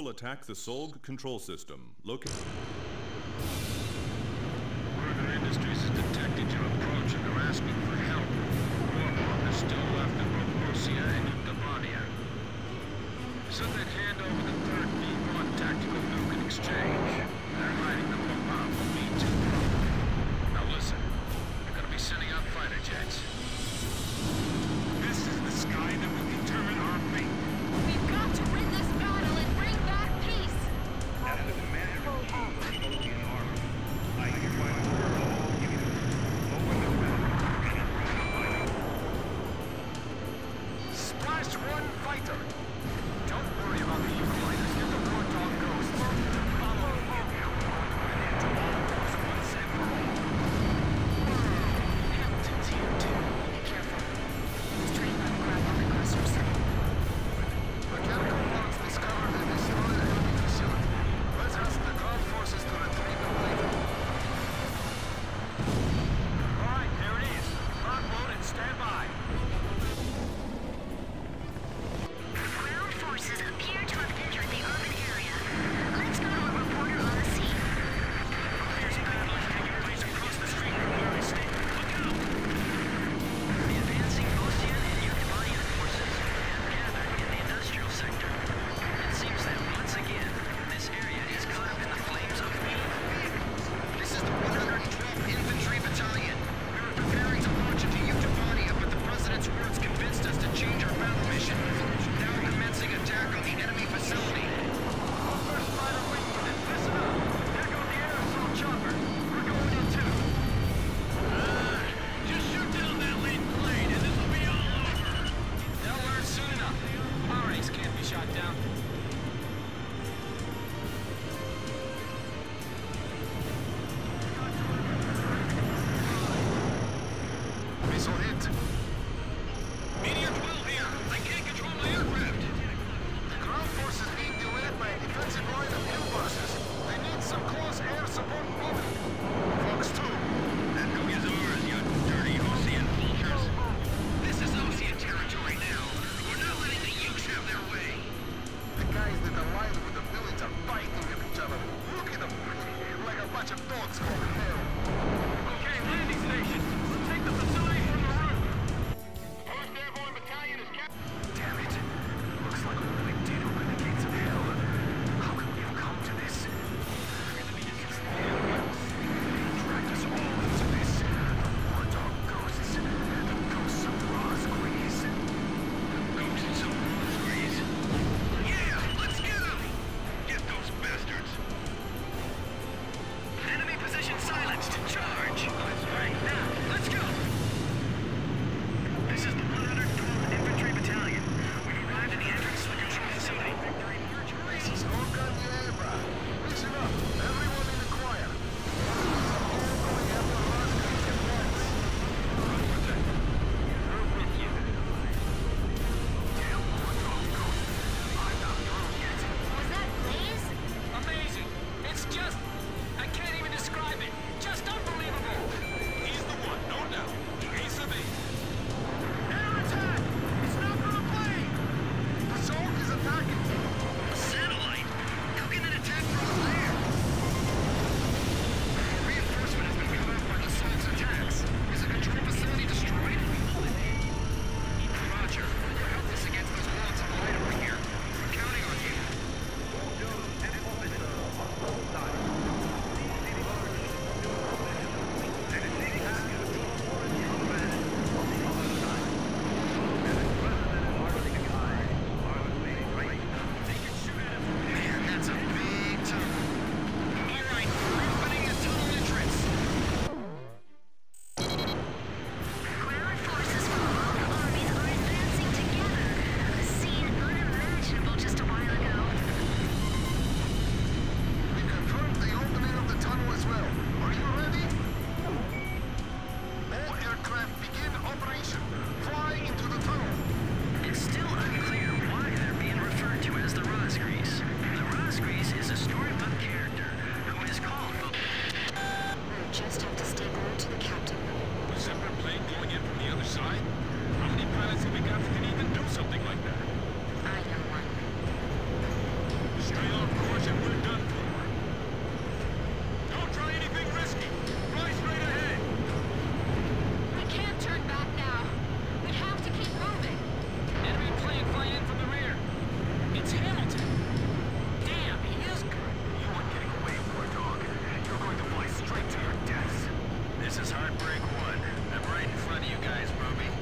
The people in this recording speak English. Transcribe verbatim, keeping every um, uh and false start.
will attack the Solg control system. Located. Further Industries has detected your approach and are asking for help. Warhawk is still left in both Osea and Yuktavania. Said they'd hand over the third V one tactical nuke in exchange. They're hiding the bomb from me too. Now listen, you're gonna be sending out fighter jets. This is the sky that will determine our fate. We've got to win this battle and bring back peace! As the commander-in-chief of the Soldian Army, I hereby order all units, open the battle and fighting. Splash one fighter! Don't worry about the U-fighters. Get the Warthog Ghosts. Follow me in here. And to all those once and for all. Hamilton's here too. Be careful. He's trained by the Grabon aggressors. Mechanical parts discovered and destroyed the enemy facility. Let's ask the ground forces to retrieve them later. Alright, there it is. Lock, load, and stand by. Ground forces appear to have entered the urban area. Let's go to a reporter on the scene. There's a battle taking place across the street from where we stand. Look out! The advancing Osean and Yuktavanian forces have gathered in the industrial sector. It seems that once again, this area is caught up in the flames of vehicles. This is the one hundred twelfth Infantry Battalion. We were preparing to launch into Yuktavania, but the President's words convinced us to change our battle mission. Now commencing attack on the enemy facility. First fighter wing unit, listen up. There go the air assault choppers. We're going in too. Uh, just shoot down that lead plane and this will be all over. They'll learn soon enough. Power ace can't be shot down. Missile hit. Meteor twelve here. I can't control my aircraft. The ground force is being delayed by a defensive line of L-buses. They need some close air support moving. Fox two. That nuke is ours, you dirty Osean vultures. This is Osean territory now. We're not letting the Ukes have their way. The guys that align with the village are fighting with each other. Look at them. Like a bunch of dogs going hell. Okay, landing station. Let's take the facility from the roof. Break one. I'm right in front of you guys, Bobby.